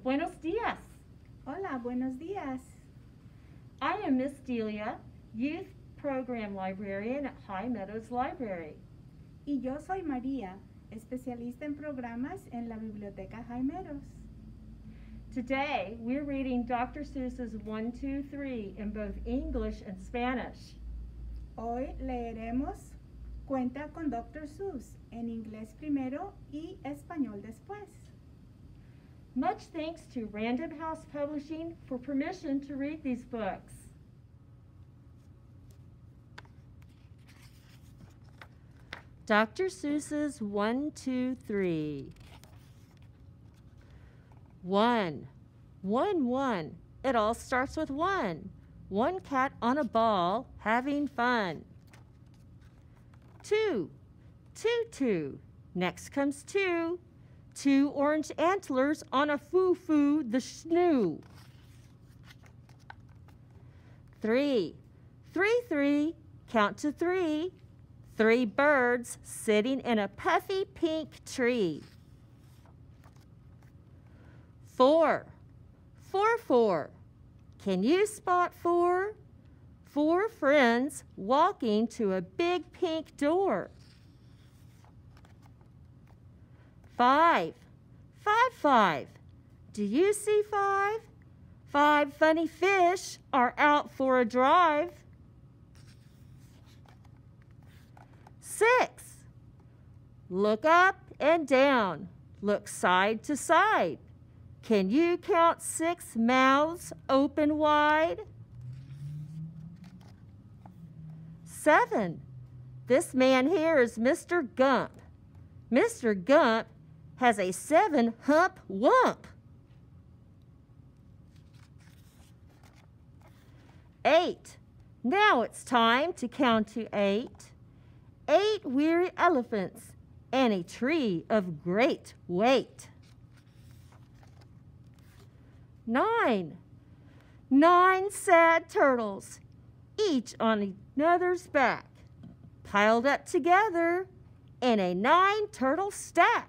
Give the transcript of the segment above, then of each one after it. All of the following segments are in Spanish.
Buenos dias. Hola, buenos días. I am Miss Delia, Youth Program Librarian at High Meadows Library. Y yo soy María, especialista en programas en la Biblioteca High Meadows. Today, we're reading Dr. Seuss's 1, 2, 3 in both English and Spanish. Hoy leeremos Cuenta con Dr. Seuss en inglés primero y español después. Much thanks to Random House Publishing for permission to read these books. Dr. Seuss's 1, 2, 3. 1. 1, 1. It all starts with 1. One cat on a ball having fun. 2. 2, 2. Next comes 2. 2 orange antlers on a foo-foo the snoo. 3. 3, 3. Count to 3. 3 birds sitting in a puffy pink tree. 4. 4, 4. Can you spot 4? 4 friends walking to a big pink door. 5. 5, 5. Do you see 5? 5 funny fish are out for a drive. 6. Look up and down. Look side to side. Can you count 6 mouths open wide? 7. This man here is Mr. Gump. Mr. Gump has a 7 hump wump. 8. Now it's time to count to 8. 8 weary elephants and a tree of great weight. 9. 9 sad turtles, each on another's back, piled up together in a 9 turtle stack.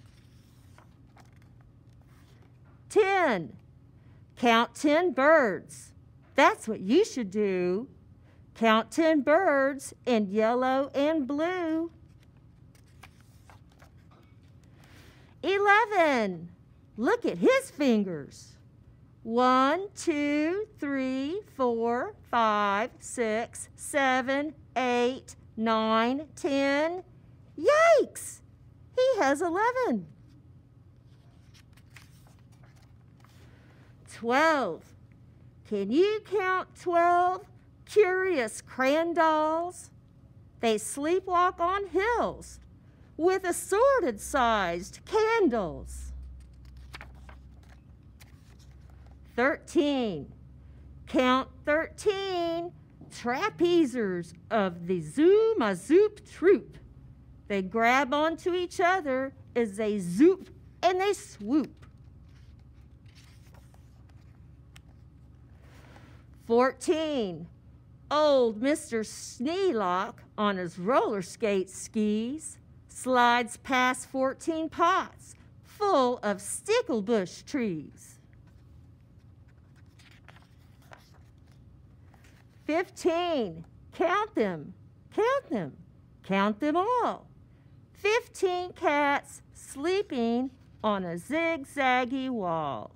10. Count 10 birds. That's what you should do. Count 10 birds in yellow and blue. 11. Look at his fingers. 1, 2, 3, 4, 5, 6, 7, 8, 9, 10. Yikes! He has 11. 12. Can you count 12 curious crayon dolls? They sleepwalk on hills with assorted-sized candles. 13. Count 13 trapezers of the Zoom-a-Zoop troupe. They grab onto each other as they zoop and they swoop. 14. Old Mr. Sneelock on his roller skate skis slides past 14 pots full of sticklebush trees. 15. Count them, count them, count them all. 15 cats sleeping on a zigzaggy wall.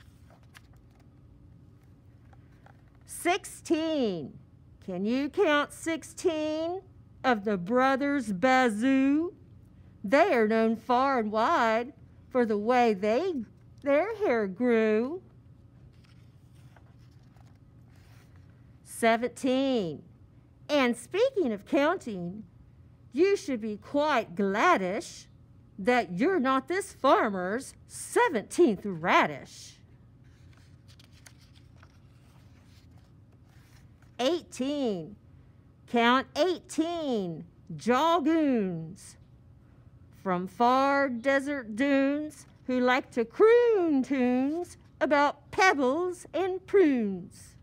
16. Can you count 16 of the brothers Bazoo? They are known far and wide for the way their hair grew. 17. And speaking of counting, you should be quite gladish that you're not this farmer's 17th radish. 18. Count 18 jawgoons from far desert dunes who like to croon tunes about pebbles and prunes.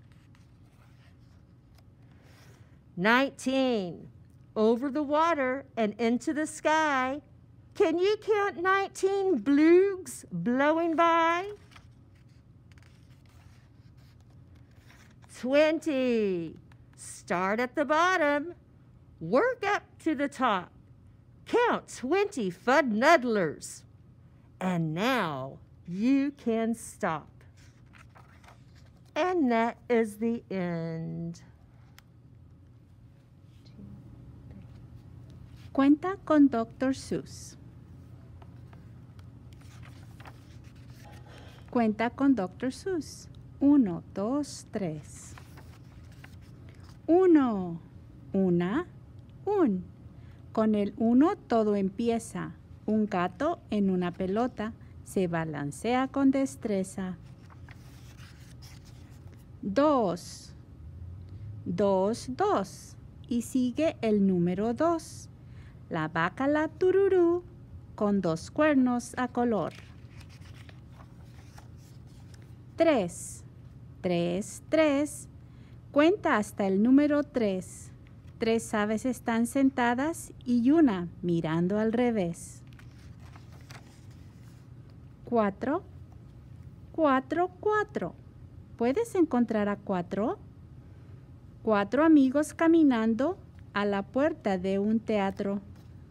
19. Over the water and into the sky, can you count 19 bloogs blowing by? 20. Start at the bottom. Work up to the top. Count 20 Fuddnuddlers. And now you can stop. And that is the end. Cuenta con Dr. Seuss. Cuenta con Dr. Seuss. 1, 2, 3. 1, una, un. Con el 1 todo empieza. Un gato en una pelota se balancea con destreza. 2, 2, 2. Y sigue el número 2. La vaca la tururú con 2 cuernos a color. 3, 3, 3. Cuenta hasta el número 3. 3 aves están sentadas y una mirando al revés. 4, 4, 4. ¿Puedes encontrar a 4? 4 amigos caminando a la puerta de un teatro.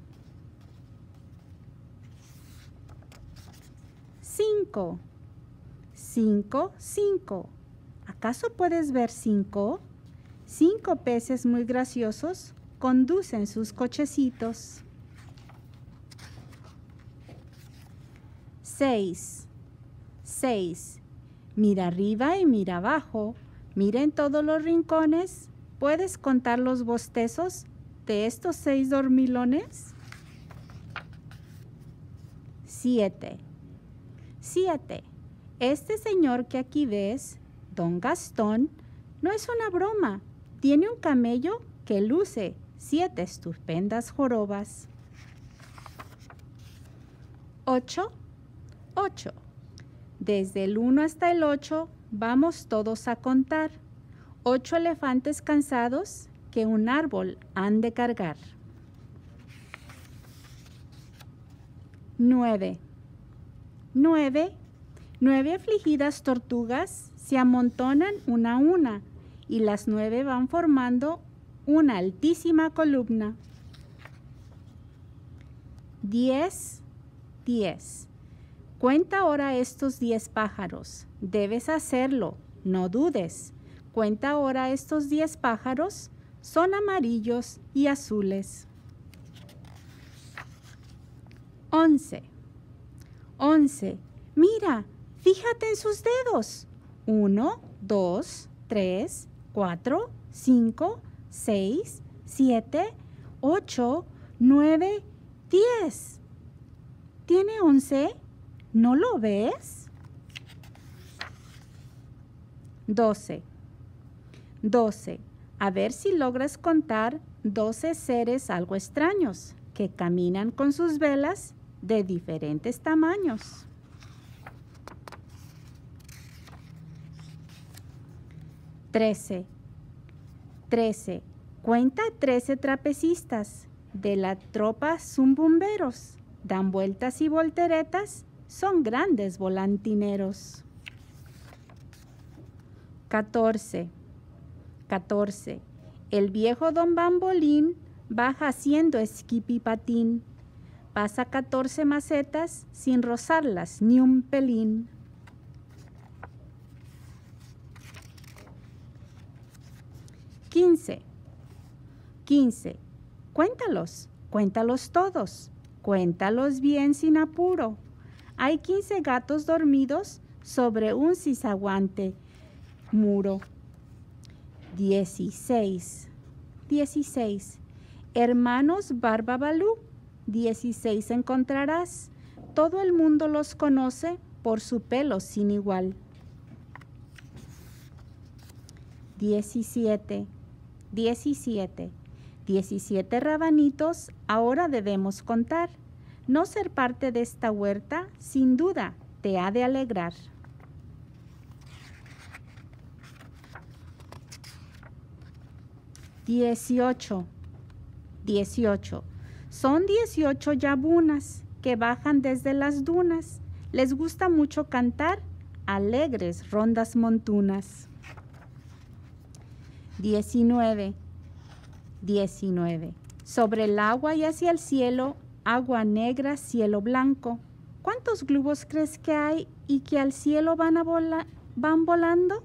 5, 5, 5. ¿Acaso puedes ver 5? 5 peces muy graciosos conducen sus cochecitos. 6, 6. Mira arriba y mira abajo. Mira en todos los rincones. ¿Puedes contar los bostezos de estos 6 dormilones? 7, 7. Este señor que aquí ves, Don Gastón, no es una broma. Tiene un camello que luce 7 estupendas jorobas. 8, 8. Desde el 1 hasta el 8 vamos todos a contar. 8 elefantes cansados que un árbol han de cargar. 9, 9. 9 afligidas tortugas se amontonan una a una y las 9 van formando una altísima columna. 10, 10. Cuenta ahora estos 10 pájaros. Debes hacerlo, no dudes. Cuenta ahora estos 10 pájaros. Son amarillos y azules. 11, 11. Mira, fíjate en sus dedos. 1, 2, 3, 4, 5, 6, 7, 8, 9, 10. ¿Tiene 11? ¿No lo ves? 12. 12. A ver si logras contar 12 seres algo extraños que caminan con sus velas de diferentes tamaños. 13. 13. Cuenta 13 trapecistas de la tropa zumbumberos. Dan vueltas y volteretas, son grandes volantineros. 14. 14. El viejo don Bambolín baja haciendo esquipipatín. Pasa 14 macetas sin rozarlas ni un pelín. 15. 15. Cuéntalos, cuéntalos todos. Cuéntalos bien sin apuro. Hay 15 gatos dormidos sobre un cizaguante muro. 16. 16. Hermanos Barbabalú, 16 encontrarás. Todo el mundo los conoce por su pelo sin igual. 17. 17. 17 rabanitos ahora debemos contar. No ser parte de esta huerta, sin duda, te ha de alegrar. 18. 18. Son 18 yabunas que bajan desde las dunas. Les gusta mucho cantar alegres rondas montunas. 19. 19. Sobre el agua y hacia el cielo, agua negra, cielo blanco. ¿Cuántos globos crees que hay y que al cielo van volando?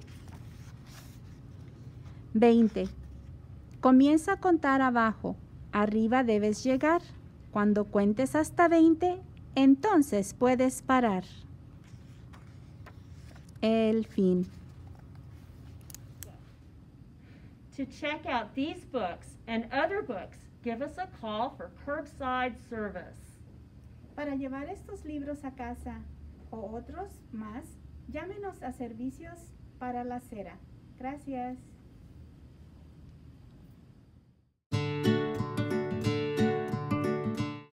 20. Comienza a contar abajo. Arriba debes llegar. Cuando cuentes hasta 20, entonces puedes parar. El fin. To check out these books and other books, give us a call for curbside service. Para llevar estos libros a casa o otros más, llámenos a Servicios para la Acera. Gracias.